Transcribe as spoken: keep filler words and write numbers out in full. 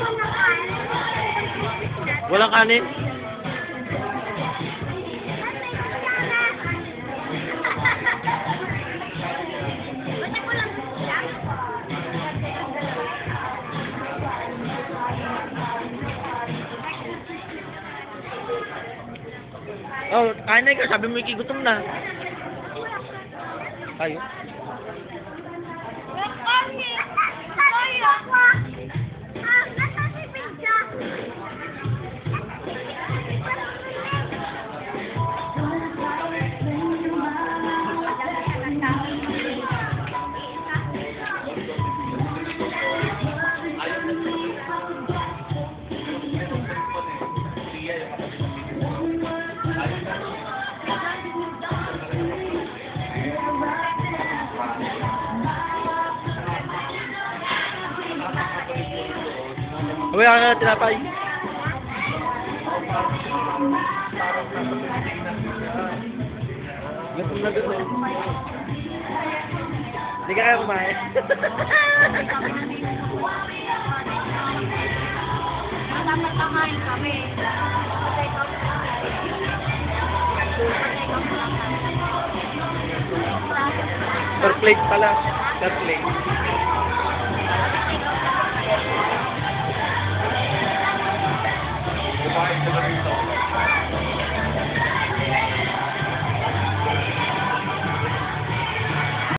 Walang kanin? Oh, kain na ikaw. Sabi mo ikigutom na. Ayo. Wala ka na tinapay. Gutom na gutom. Hindi ka kaya kumain. Dapat kamain kami. Per plate pala. Per plate.